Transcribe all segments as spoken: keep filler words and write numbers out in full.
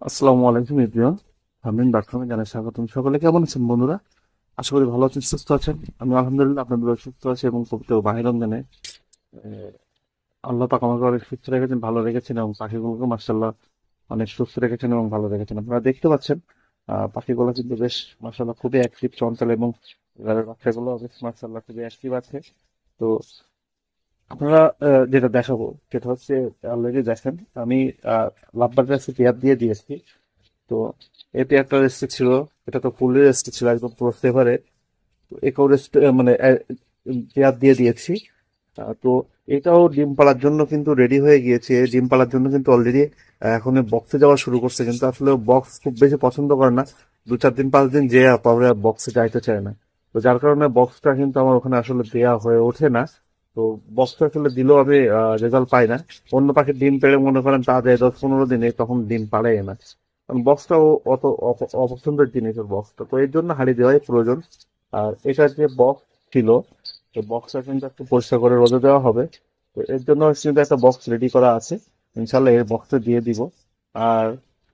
আসসালামু আলাইকুম এভরিওয়ান। সামরিন ডটকমে জানাই স্বাগতম। সকলে কেমন আছেন বন্ধুরা? আশা করি ভালো আছেন, সুস্থ আছেন। আমি আলহামদুলিল্লাহ আপনাদের সুস্থ আছি এবং পবিত্র বাহির রমজানে আহ, আল্লাহ পাক আমাকে অনেক সুস্থ রেখেছেন, ভালো রেখেছেন এবং পাখিগুলোকে মার্শাল্লাহ অনেক সুস্থ রেখেছেন এবং ভালো রেখেছেন। আপনারা দেখতে পাচ্ছেন আহ পাখিগুলো কিন্তু বেশ মার্শাল্লাহ খুবই অ্যাক্টিভ, চঞ্চল এবং এবারের বাচ্চাগুলো বেশ মার্শাল্লাহ খুবই অ্যাক্টিভ আছে। তো আপনারা আহ, যেটা দেখাবো সেটা হচ্ছে অলরেডি দেখেন আমি আহ লাভবার কাছে পেয়ার দিয়ে দিয়েছি। তো এই পেয়ারটা রেস্টে ছিল, এটা তো ফুল রেস্টে ছিল, একদম পুরো ফেভারে। তো একেও রেস্ট মানে পেয়ার দিয়ে দিয়েছি। আহ, তো এটাও ডিম পাড়ার জন্য কিন্তু রেডি হয়ে গিয়েছে। ডিম পাড়ার জন্য কিন্তু অলরেডি এখন বক্সে যাওয়া শুরু করছে, কিন্তু আসলে বক্স খুব বেশি পছন্দ করে না। দু চার দিন পাঁচ দিন যে পরে বক্সে যাইতে চায় না। তো যার কারণে বক্সটা কিন্তু আমার ওখানে আসলে দেয়া হয়ে ওঠে না। তো বক্সটা আসলে দিলেও আমি রেজাল্ট পাই না। অন্য পাখির ডিম পেড়ে মনে করেন তা দেয় দশ পনেরো দিনে, তখন ডিম পাড়ে না। কারণ বক্সটাও অত অপ- অপছন্দের জিনিস ওর বক্সটা, তো এর জন্য হারিয়ে দেওয়াই প্রয়োজন। আর এটা যে বক্স ছিল, তো বক্সটা কিন্তু একটু পরিষ্কার করে রোদে দেওয়া হবে। তো এর জন্য কিন্তু একটা বক্স রেডি করা আছে, ইনশাল্লাহ এর বক্সে দিয়ে দিব। আর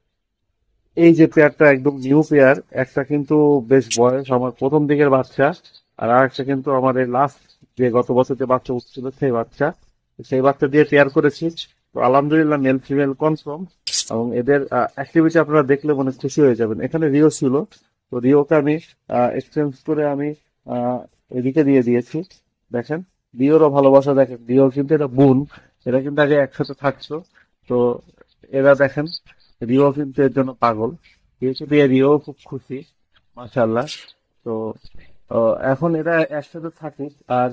এই যে পেয়ারটা একদম নিউ পেয়ার, একটা কিন্তু বেশ বয়স আমার প্রথম দিকের বাচ্চা, আর আরেকটা কিন্তু আমার এই লাস্ট যে গত বছর যে বাচ্চা উঠছিল সেই বাচ্চা। সেই বাচ্চা দিয়ে পেয়ার করেছি। তো আলহামদুলিল্লাহ মেল ফিমেল কনফার্ম। এবং এদের অ্যাক্টিভিটি আপনারা দেখলে মনে খুশি হয়ে যাবেন। এখানে রিও ছিল, তো রিওকে আমি এক্সচেঞ্জ করে আমি আহ, এদিকে দিয়ে দিয়েছি। দেখেন রিওরও ভালোবাসা, দেখেন রিও কিন্তু এটা বোন, এরা কিন্তু আগে একসাথে থাকতো। তো এরা দেখেন রিও কিন্তু এর জন্য পাগল। রিওকে দিয়ে রিও খুব খুশি, মাশাআল্লাহ। তো আহ, এখন এরা একসাথে থাকে। আর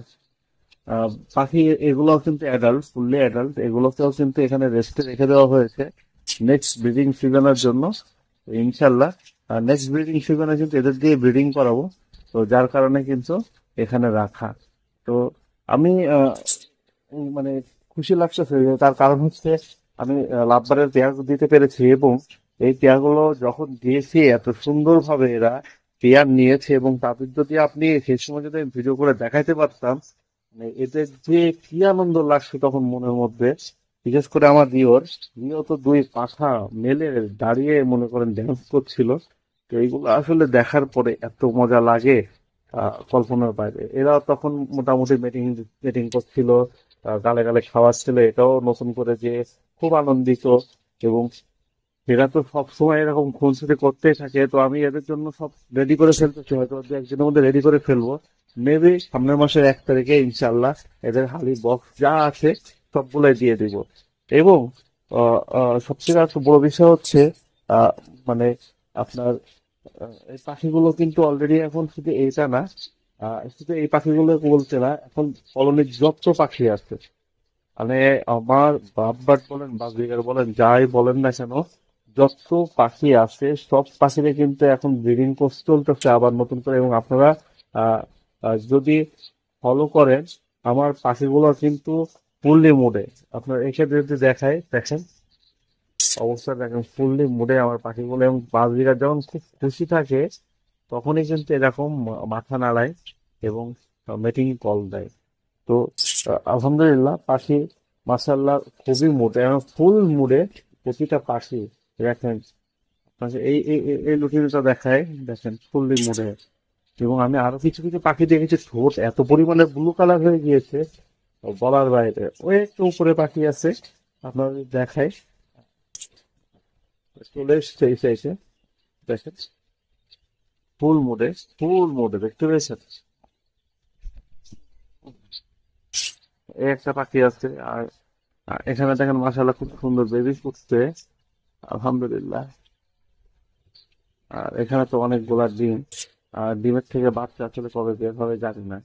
আহ, পাখি এগুলো কিন্তু অ্যাডাল্ট, ফুললি অ্যাডাল্ট, এগুলোকেও কিন্তু এখানে রেস্টে রেখে দেওয়া হয়েছে নেক্সট ব্রিডিং সিজনের জন্য। তো ইনশাল্লাহ নেক্সট ব্রিডিং সিজনে কিন্তু এদের দিয়ে ব্রিডিং করাবো। তো যার কারণে কিন্তু এখানে রাখা। তো আমি আহ, উম, মানে খুশি লাগতেছে যে তার কারণ হচ্ছে আমি লাভবারের পেয়ার দিতে পেরেছি, এবং এই পেয়ারগুলো যখন দিয়েছি এত সুন্দরভাবে এরা পেয়ার নিয়েছে, এবং তাদের যদি আপনি সেই সময় যদি ভিডিও করে দেখাইতে পারতাম, মানে এদের যে কি আনন্দ লাগছে তখন মনের মধ্যে। বিশেষ করে আমার রিওর রিও তো দুই পাখা মেলে দাঁড়িয়ে মনে করেন ড্যান্স করছিল। তো এইগুলো আসলে দেখার পরে এত মজা লাগে, আহ কল্পনার বাইরে। এরা তখন মোটামুটি মিটিং মিটিং করছিল, আহ, গালে গালে খাওয়াচ্ছিল, এটাও নতুন করে যে খুব আনন্দিত। এবং এরা তো সব সময় এরকম খুনসুটি করতেই থাকে, তো আমি এদের জন্য সব রেডি করে ফেলতেছি, হয়তো দু একদিনের মধ্যে রেডি করে ফেলবো। মেবি সামনের মাসের এক তারিখে ইনশাল্লাহ এদের হালি বক্স যা আছে সবগুলাই দিয়ে দিব। এবং আহ, আহ, সবথেকে একটা বড় বিষয় হচ্ছে আহ, মানে আপনার আহ, এই পাখিগুলো কিন্তু অলরেডি এখন শুধু এইটা না, আহ, শুধু এই পাখিগুলো বলতে না, এখন কলোনির যত পাখি আছে, মানে আমার বাপবাট বলেন বাজবিগার বলেন যাই বলেন না কেন, যত পাখি আছে সব পাখিরে কিন্তু এখন ব্রিডিং কোর্স চলতেছে আবার নতুন করে। এবং আপনারা আহ, আহ, যদি ফলো করেন, আমার পাখিগুলো কিন্তু ফুললি মুডে। আপনার এক্ষেত্রে যদি দেখায় দেখেন, অবস্থা দেখেন ফুললি মুডে আমার পাখিগুলো। এবং বাজবিগার যখন খুব খুশি থাকে তখনই কিন্তু এরকম মা- মাথা নাড়ায় এবং মিটিং কল দেয়। তো আহ, আলহামদুলিল্লাহ পাখি মাসাল্লাহ খুবই মুডে এবং ফুল মুডে প্রতিটা পাখি। দেখেন আপনাকে এই এই এই এই লুটিনটা দেখায়, দেখেন ফুললি মুডে। এবং আমি আরো কিছু কিছু পাখি দেখেছি ঠোঁট এত পরিমাণে ব্লু কালার হয়ে গিয়েছে, বলার বাইরে। ওই একটু উপরে পাখি আছে, আপনার দেখায়, চলে এসছে এসে এসে দেখেন ফুল মুডে, ফুল মুডে দেখতে পেয়েছেন। এই একটা পাখি আছে। আর আর এখানে দেখেন মাশাআল্লাহ খুব সুন্দর বেবি ফুটছে, আলহামদুলিল্লাহ। আর এখানে তো অনেকগুলা ডিম, আর ডিমের থেকে বাচ্চা আসলে কবে বের হবে জানি না।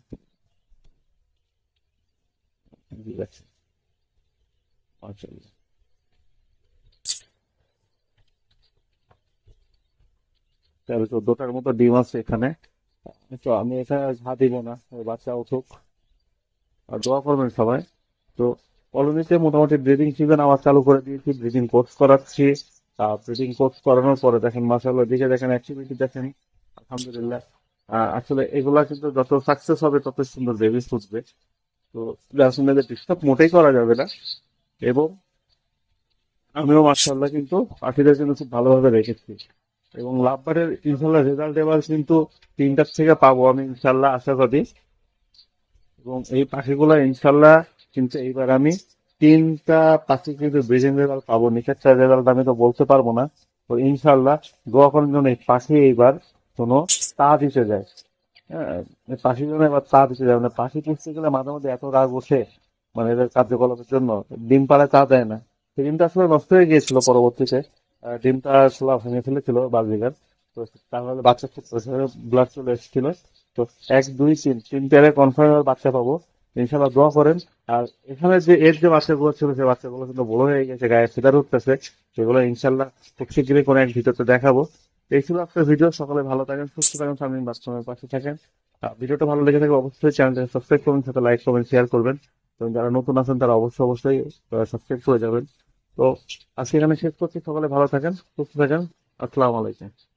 ঠিক আছে, মাশাআল্লাহ। তেরো চোদ্দটার মতো ডিম আছে এখানে। তো আমি এখানে আর ঝাঁ দিব না, ওই বাচ্চা উঠুক। আর দোয়া করবেন সবাই। তো কলোনিতে মোটামুটি ব্রিডিং সিজন আবার চালু করে দিয়েছি, ব্রিডিং কোর্স করাচ্ছি। ব্রিডিং কোর্স করানোর পরে দেখেন মাশাআল্লাহ দিকে দেখেন অ্যাক্টিভিটি দেখেন, আলহামদুলিল্লাহ। আহ, আসলে এগুলা কিন্তু যত সাকসেস হবে তত সুন্দর বেবি ফুটবে। তো আসলে ডিস্টার্ব মোটেই করা যাবে না। এবং আমিও মাশাআল্লাহ কিন্তু পাখিদের জন্য খুব ভালোভাবে রেখেছি এবং লাভবারের ইনশাল্লাহ রেজাল্ট এবার কিন্তু তিনটার থেকে পাবো আমি ইনশাল্লাহ আশা করি। এবং এই পাখিগুলো ইনশাল্লাহ কিন্তু এইবার আমি তিনটা পাখি কিন্তু ব্রিডিং রেজাল্ট পাবো, নিখেতটা রেজাল্ট আমি তো বলতে পারবো না। তো ইনশাল্লাহ দোয়া করার জন্য এই পাখি এইবার কোনো তা দিতে যায়। হ্যাঁ, এই পাখির জন্য এবার তা দিতে যায়, মানে পাখি পুষতে গেলে মাঝে মধ্যে এত রাগ ওঠে, মানে এদের কার্যকলাপের জন্য। ডিম পাড়ায় তা দেয় না, সেই ডিমটা আসলে নষ্ট হয়ে গিয়েছিল পরবর্তীতে। আহ, ডিমটা আসলে ভেঙে ফেলেছিল বাজিগার। তো তাহলে বাচ্চা খুব ব্লাড চলে এসেছিল। তো এক দুই তিন তিন পেয়ারে কনফার্ম বাচ্চা পাবো ইনশাল্লাহ, দোয়া করেন। আর এখানে যে এর যে বাচ্চাগুলো ছিল সেই বাচ্চাগুলো কিন্তু বড় হয়ে গেছে, গায়ে ফেদার উঠতেছে, সেগুলো ইনশাল্লাহ খুব শীঘ্রই কোনো এক ভিডিওতে দেখাবো। এই ছিল আপনার ভিডিও। সকলে ভালো থাকেন, সুস্থ থাকেন, সামনে বাস্তবের পাশে থাকেন। আহ, ভিডিওটা ভালো লেগে থাকলে অবশ্যই চ্যানেলটাকে সাবস্ক্রাইব করবেন, সাথে লাইক করবেন, শেয়ার করবেন। এবং যারা নতুন আছেন তারা অবশ্যই অবশ্যই সাবস্ক্রাইব করে যাবেন। তো আজকে এখানে শেষ করছি, সকলে ভালো থাকেন, সুস্থ থাকেন। আসসালামু আলাইকুম।